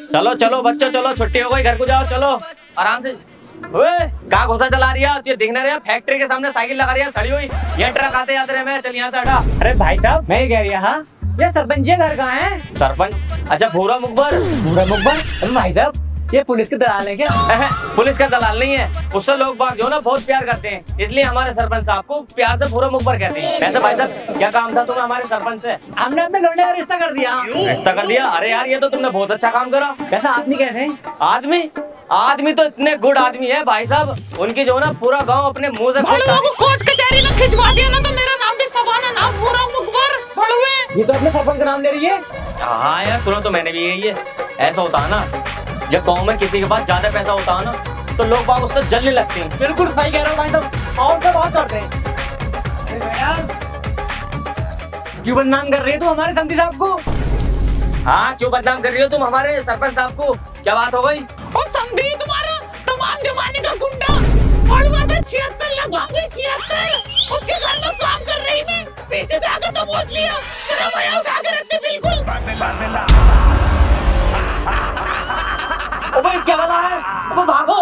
चलो चलो बच्चों, चलो छुट्टी हो गई, घर को जाओ, चलो आराम से। कहाँ घोसा चला रही है? दिख ना रहा है? फैक्ट्री के सामने साइकिल लगा रही है सड़ी हुई, ये ट्रक आते जाते रहे। मैं चल यहाँ से हटा। अरे भाई साहब मैं कह रही है, हाँ ये सरपंच जी घर कहाँ है? सरपंच? अच्छा भूरा मुखबर। भूरा मुखबर? अरे भाई साहब ये पुलिस के दलाल है क्या? पुलिस का दलाल नहीं है, उससे लोग बाग जो ना बहुत प्यार करते हैं, इसलिए हमारे सरपंच साहब को प्यार से भूरा मुखबर कहते हैं। वैसे भाई साहब क्या काम था तुम्हें हमारे सरपंच से? हमने अपने लौंडे का रिश्ता कर दिया। रिश्ता कर दिया? अरे यार ये तो तुमने बहुत अच्छा काम करा। कैसा आदमी कैसे? आदमी? आदमी तो इतने गुड आदमी है भाई साहब, उनकी जो ना पूरा गांव अपने मुंह से कोर्ट कचहरी में खिंचवा दिया ना, तो मेरा नाम भी सवाना नाम भूरा मुखबर भड़वे। ये तो अपने सरपंच का नाम ले रही है। हाँ यार सुनो तो मैंने भी यही है। ऐसा होता है ना, जब गांव में किसी के पास ज्यादा पैसा होता है ना तो लोग बाग उससे जलने लगते हैं। बिल्कुल सही कह रहे हो भाई साहब, और से बात करते हैं। क्यों बदनाम कर रही है तू हमारे संधि साहब को? हाँ क्यों बदनाम कर रही हो तुम हमारे सरपंच साहब को? क्या बात हो गई? और समझी तुम्हारा तमाम जमाने का गुंडा भड़वा पे 76 लगाऊंगे, 76 उसके घर में काम कर रही मैं, पीछे से आकर तो बोल लिया तेरा भैया उठा के रखते बिल्कुल। अबे क्या वाला है? अबे भागो।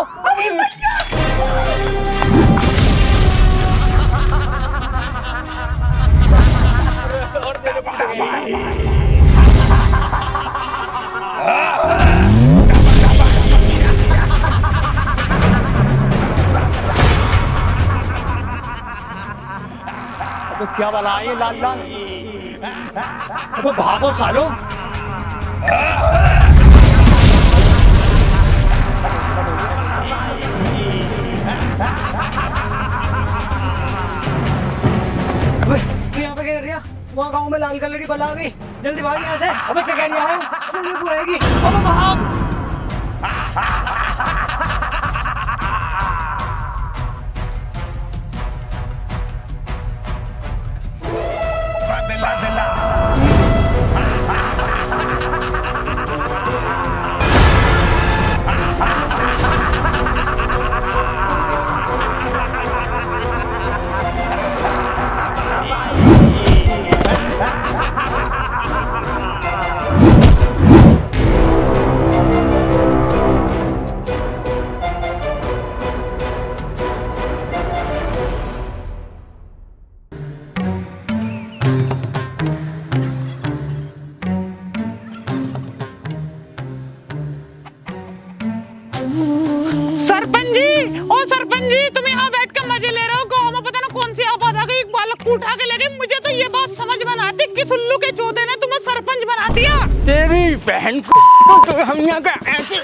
तो क्या वाला है ये लाल लाल? तो भागो सालो। यहाँ पे क्या रिया? वहाँ गाँव में लाल कलर की बला आ गई, जल्दी भाग यहाँ से। अबे क्या कह रही है? अबे ये बुलाएगी। अबे भाग। सरपंच जी तुम यहाँ बैठ कर मजे ले रहे हो, गाँव में पता ना कौन सी आबाद आ गई, एक बालक को उठा के ले गई। मुझे तो ये बात समझ में आती किस उल्लू के चौधे ने तुम्हें सरपंच बना दिया। तेरी बहन को तो हम यहाँ का ऐसे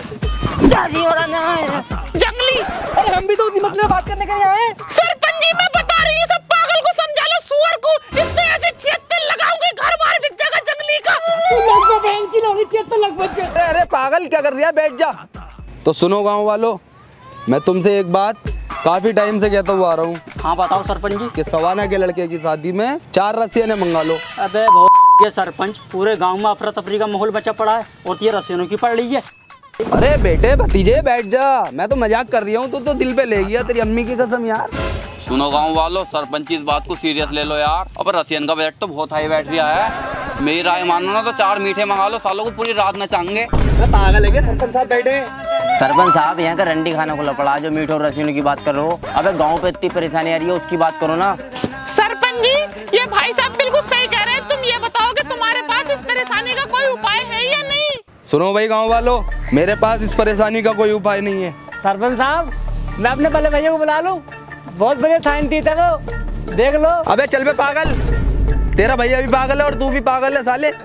जंगली। अरे हम भी तो उसी मसले में बात करने के लिए आए। सरपंच जी मैं बता रही हूँ, सब पागल को समझा लो, सुअर को इससे ऐसे 76 लगाऊंगे, घर बाहर बिक जाएगा जंगली का। बहन की लोगी 76 लग। अरे पागल क्या कर रही है, बैठ जा। तो सुनो गाँव वालों, मैं तुमसे एक बात काफी टाइम से कहता हुआ आ रहा हूँ। हाँ बताओ सरपंच जी। कि सवाना के लड़के की शादी में 4 रसियने मंगा लो। अबे ये सरपंच, पूरे गांव में अफरा तफरी का माहौल बचा पड़ा है और ये रसियनों की पड़ रही है। अरे बेटे भतीजे बैठ जा, मैं तो मजाक कर रही हूँ, तू तो दिल पे ले गया, तेरी अम्मी की कसम यार। सुनो गाँव वालों, सरपंच इस बात को सीरियस ले लो यार। अब रसियन का बजट तो बहुत हाई बैठ रहा है, मेरी राय मानो ना तो 4 मीठे मंगा लो, सालों को पूरी रात नचाएंगे। पागल है सरपंच साहब, बैठे। सरपंच साहब यहाँ का रंडी खाना खुला पड़ा, जो मीठे और रसियनों की बात कर रहे हो। अबे गाँव पे इतनी परेशानी आ रही है, उसकी बात करो ना। सरपंच जी ये भाई साहब बिल्कुल सही कह रहे हैं, तुम ये बताओ कि तुम्हारे पास इस परेशानी का कोई उपाय है या नहीं? सुनो भाई गाँव वालों, मेरे पास इस परेशानी का कोई उपाय नहीं है। सरपंच साहब मैं अपने बड़े भैया को बुला लूं, बहुत बढ़िया साइंटिस्ट है वो, देख लो। अबे चल बे पागल, तेरा भैया भी पागल है और तू भी पागल है साले।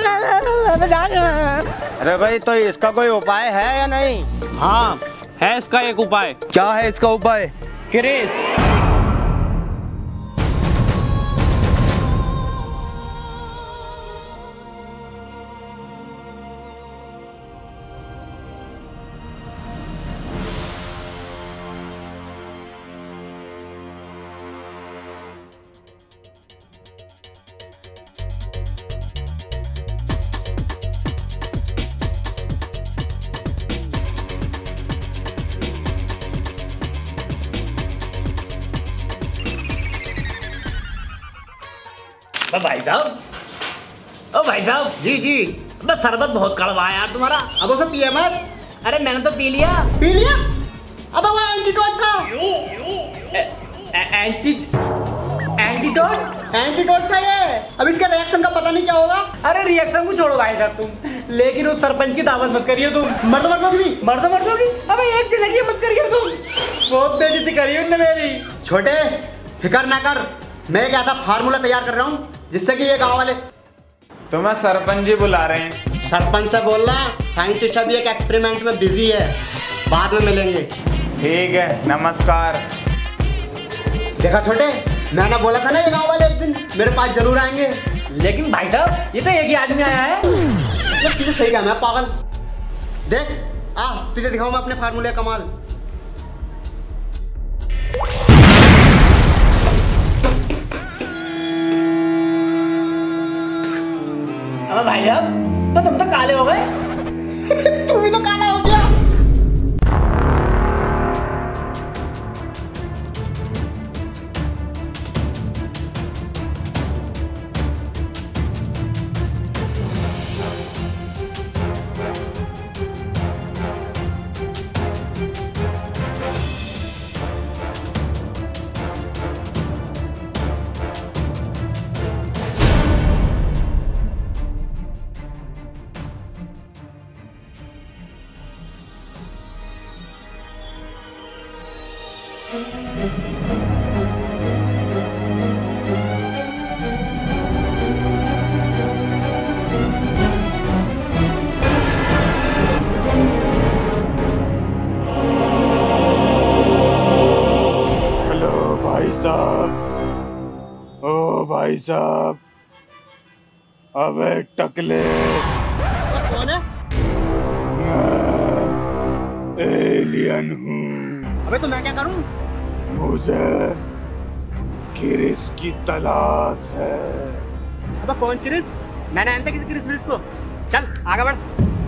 अरे भाई तो इसका कोई उपाय है या नहीं? हाँ है इसका एक उपाय। क्या है इसका उपाय? क्रिस। भाई साहब, ओ भाई साहब। जी जी। बस शरबत बहुत कड़वा है यार तुम्हारा। अब उसे पिए मत। अरे मैंने तो पी लिया। पी लिया? अब वो एंटीडोट था। एंटीडोट था ये। अब इसका रिएक्शन का पता नहीं क्या होगा। अरे रिएक्शन को छोड़ो भाई साहब तुम, लेकिन उस सरपंच की दावत मत करिए तुम। मर्द होगी। अबे एक चलेगी मत करिए तुम, बहुत बेइज्जती करी उनने मेरी। छोटे फिकर ना कर, मैं एक ऐसा फार्मूला तैयार कर रहा हूँ जिससे कि ये गांव वाले। तुम्हें सरपंच जी बुला रहे हैं। सरपंच से बोलना साइंटिस्ट अभी एक एक्सपेरिमेंट में बिजी है, बाद में मिलेंगे। ठीक है, नमस्कार। देखा छोटे, मैंने बोला था ना ये गांव वाले एक दिन मेरे पास जरूर आएंगे। लेकिन भाई साहब ये तो एक ही आदमी आया है। तुझे सही कहा, मैं पागल। देख आ, तुझे दिखाऊं मैं अपने फार्मूले का कमाल। अब भाई साहब तो तुम तो काले हो गए। तू भी तो काला हो गया। भाई साहब, अबे टकले, कौन है? मैं एलियन हूँ। अबे तो मैं क्या करूँ? मुझे क्रिस की तलाश है। अबे कौन क्रिस? मैंने जानता किसी क्रिस को। चल आगे बढ़।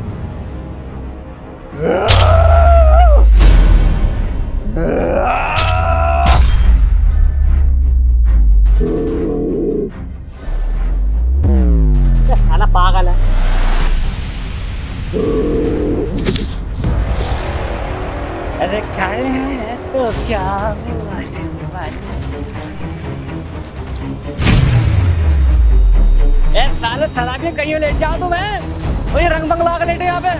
साला पागल है। अरे खाए हैं तो क्या साले शराबी कहीं ले जाओ तो मैं वही रंग बंगला के लेटे यहाँ पे।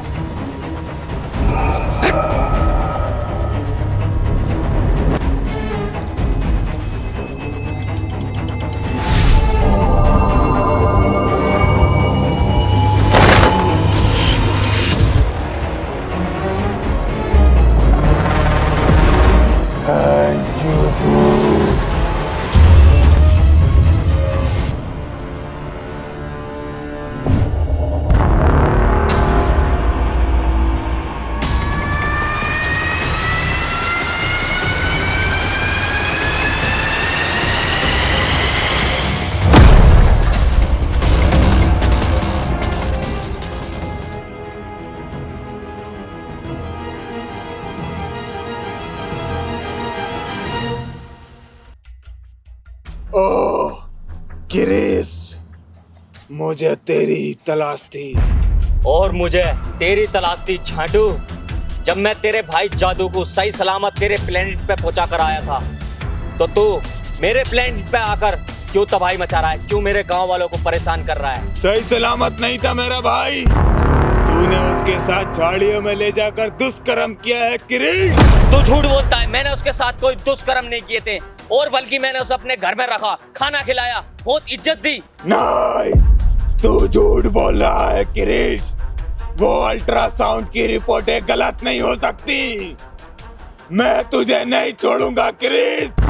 ओह क्रिस, मुझे तेरी ही तलाश थी। और मुझे तेरी तलाश थी छाटू। जब मैं तेरे भाई जादू को सही सलामत तेरे प्लेनेट पे पहुंचा कर आया था, तो तू मेरे प्लेनेट पे आकर क्यों तबाही मचा रहा है? क्यों मेरे गांव वालों को परेशान कर रहा है? सही सलामत नहीं था मेरा भाई, तूने उसके साथ झाड़ियों में ले जाकर दुष्कर्म किया है क्रिस। तू झूठ बोलता है। मैंने उसके साथ कोई दुष्कर्म नहीं किए थे, और बल्कि मैंने उसे अपने घर में रखा, खाना खिलाया, बहुत इज्जत दी। नहीं, तू झूठ बोल रहा है क्रिस। वो अल्ट्रासाउंड की रिपोर्टें गलत नहीं हो सकती। मैं तुझे नहीं छोड़ूंगा क्रिस।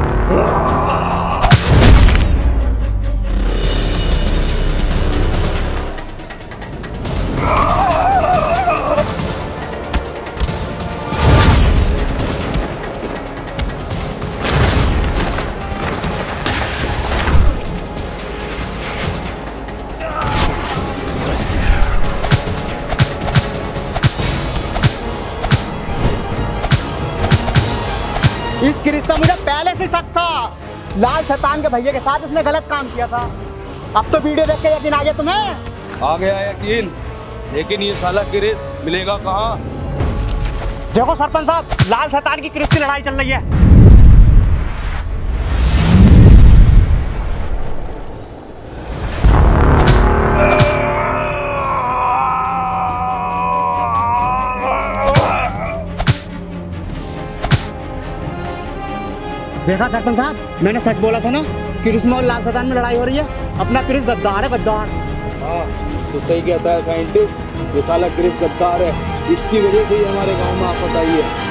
इस क्रिस का मुझे पहले से शक था। लाल शैतान के भैया के साथ इसने गलत काम किया था। अब तो वीडियो देख के यकीन आ गया तुम्हें? आ गया यकीन, लेकिन ये साला क्रिस मिलेगा कहाँ? देखो सरपंच साहब, लाल शैतान की क्रिस की लड़ाई चल रही है। देखा सरपंच साहब, मैंने सच बोला था ना, क्रिस में और लाल शैतान में लड़ाई हो रही है। अपना क्रिस गद्दार है, गद्दार। हाँ तो सही कहता है साइंटिस्ट, ये साला क्रिस गद्दार है, इसकी वजह से ही हमारे गांव में आफत आई है।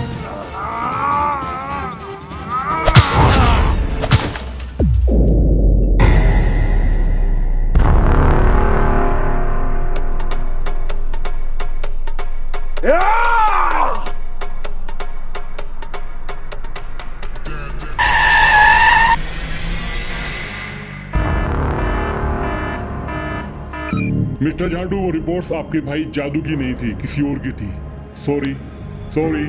मिस्टर झाडू, वो रिपोर्ट्स आपके भाई जादू की नहीं थी, किसी और की थी। Sorry sorry.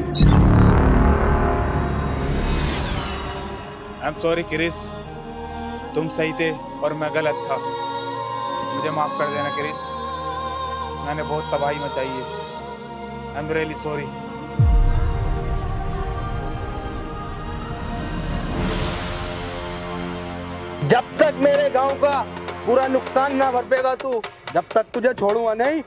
I am sorry Chris, तुम सही थे और मैं गलत था। मुझे माफ कर देना क्रिस, मैंने बहुत तबाही मचाई है। I am really sorry. जब तक मेरे गांव का पूरा नुकसान ना भर पेगा तू, जब तक तुझे छोड़ूंगा नहीं।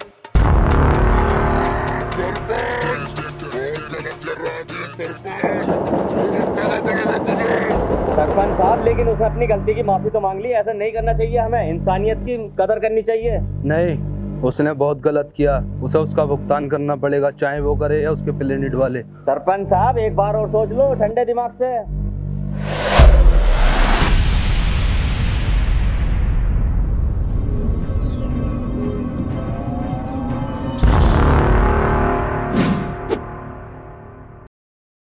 सरपंच साहब, लेकिन उसने अपनी गलती की माफी तो मांग ली। ऐसा नहीं करना चाहिए, हमें इंसानियत की कदर करनी चाहिए। नहीं, उसने बहुत गलत किया, उसे उसका भुगतान करना पड़ेगा, चाहे वो करे या उसके प्लेनेट वाले। सरपंच साहब, एक बार और सोच लो ठंडे दिमाग से।